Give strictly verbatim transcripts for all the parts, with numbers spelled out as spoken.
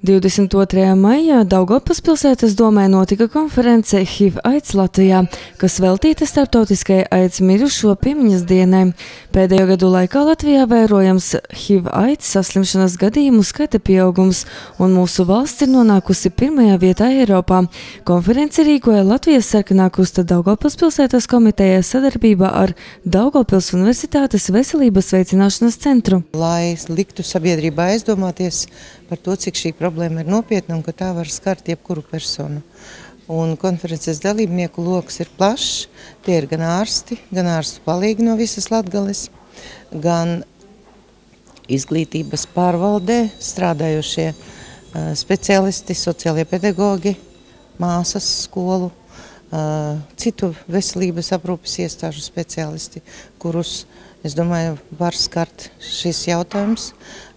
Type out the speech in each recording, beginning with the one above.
divdesmit otrajā maijā Daugavpils pilsētas domē notika konference H I V aids Latvijā, kas veltīta starptautiskajai aids mirušo piemiņas dienai. Pēdējo gadu laikā Latvijā vērojams H I V aids saslimšanas gadījumu skaita pieaugums, un mūsu valsts ir nonākusi pirmajā vietā Eiropā. Konferenci rīkoja Latvijas Sarkanā krusta Daugavpils pilsētas komiteja sadarbībā ar Daugavpils Universitātes veselības veicināšanas centru. Lai liktu sabiedrībā aizdomāties par to, cik šī problēma ir nopietna un ka tā var skart jebkuru personu. Un konferences dalībnieku loks ir plašs. Tie ir gan ārsti, gan ārstu palīgi no visas Latgales, gan izglītības pārvaldē strādājošie uh, speciālisti, sociālie pedagogi, māsas skolu, uh, citu veselības aprūpes iestāžu speciālisti, kurus, es domāju, var skart šis jautājums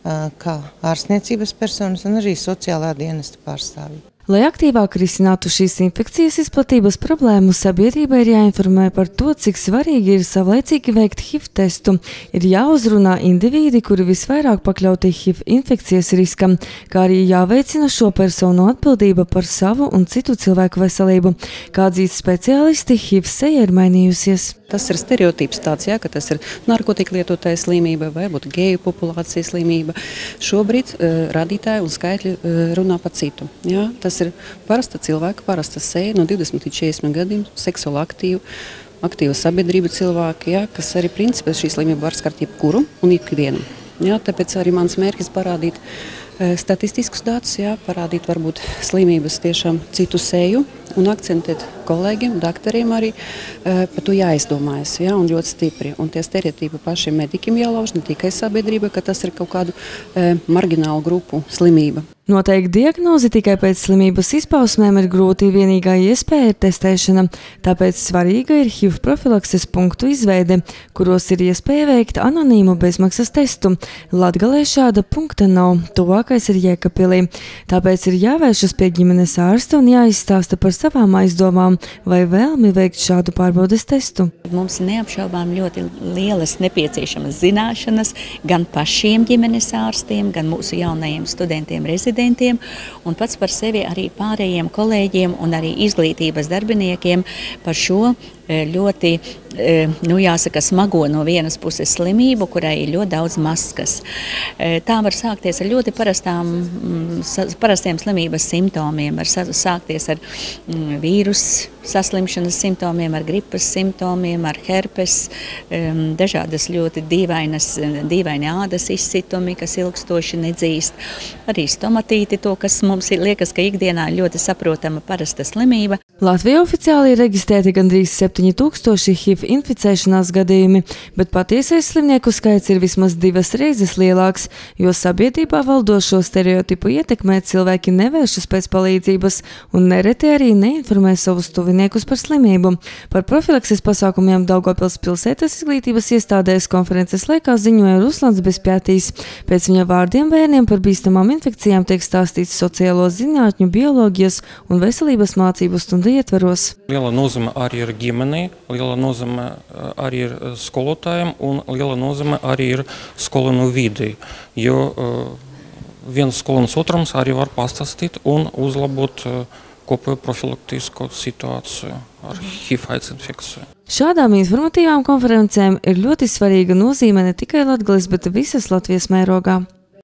kā ārstniecības personas un arī sociālā dienesta pārstāvji. Lai aktīvāk risinātu šīs infekcijas izplatības problēmu, sabiedrībai ir jāinformē par to, cik svarīgi ir savlaicīgi veikt H I V testu. Ir jāuzrunā indivīdi, kuri visvairāk pakļauti H I V infekcijas riskam, kā arī jāveicina šo personu atbildība par savu un citu cilvēku veselību. Kā atzīst speciālisti, H I V seja ir mainījusies. Tas ir stereotips tāds, jā, ka tas ir narkotika lietotāja slimība vai būtu geju populācijas slimība. Šobrīd uh, radītāji un skaitļi uh, runā par citu. Jā. Tas ir parasta cilvēka, parasta seja no divdesmit līdz četrdesmit gadiem, seksuāli aktīva, aktīva sabiedrība cilvēki, jā, kas arī principā šī slimība var skart jebkuru un ikvienu. Jā, tāpēc arī mans mērķis parādīt uh, statistiskus datus, jā, parādīt varbūt slimības tiešām citu seju un akcentēt kolēģiem, doktoriem arī uh, par to jāizdomājas, jā, un ļoti stipri. Un tie stereotipi pašiem medikiem jālauž, ne tikai sabiedrība, ka tas ir kaut kādu uh, marginālu grupu slimība. Noteikti diagnozi tikai pēc slimības izpausmēm ir grūti, vienīgā iespēja ir testēšana. Tāpēc svarīga ir H I V profilakses punktu izveide, kuros ir iespēja veikt anonīmu bezmaksas testu. Latgalē šāda punkta nav, tuvākais ir Jēkabpilī. Tāpēc ir jāvēršas pie ģimenes ārsta un jāizstāsta par savām aizdomām vai vēlmi veikt šādu pārbaudes testu. Mums ir neapšaubām ļoti lielas nepieciešamas zināšanas gan pašiem ģimenes ārstiem, gan mūsu jaunajiem studentiem rezidentiem, un pats par sevi arī pārējiem kolēģiem un arī izglītības darbiniekiem par šo ļoti, nu jāsaka, smago no vienas puses slimību, kurai ir ļoti daudz maskas. Tā var sākties ar ļoti parastām, parastiem slimības simptomiem, var sākties ar vīrusu saslimšanas simptomiem, ar gripas simptomiem, ar herpes, dažādas ļoti dīvainas, dīvaini ādas izsitumi, kas ilgstoši nedzīst, arī stomatīti, to, kas mums ir, liekas, ka ikdienā ļoti saprotama parasta slimība. Latvijā oficiāli ir reģistrēti gandrīz septiņi tūkstoši H I V inficēšanās gadījumi, bet patiesais slimnieku skaits ir vismaz divas reizes lielāks, jo sabiedrībā valdošo stereotipu ietekmē cilvēki nevēršas pēc palīdzības un nereti arī neinformē savus tuviniekus par slimību. Par profilakses pasākumiem Daugavpils pilsētas izglītības iestādēs konferences laikā ziņoja Ruslans Bezpjātīs. Pēc viņa vārdiem bērniem par bīstamām infekcijām tiek stāstīts sociālo zinātņu, bioloģijas un veselības mācību stundu ietvaros. Liela nozīme arī ir ģimenei, liela nozīme arī ir skolotājiem un liela nozīme arī ir skolēnu videi, jo uh, viens skolēns otrams arī var pastāstīt un uzlabot uh, kopējo profilaktisko situāciju ar H I V aids infekciju. Šādām informatīvām konferencēm ir ļoti svarīga nozīme ne tikai Latgales, bet visas Latvijas mērogā.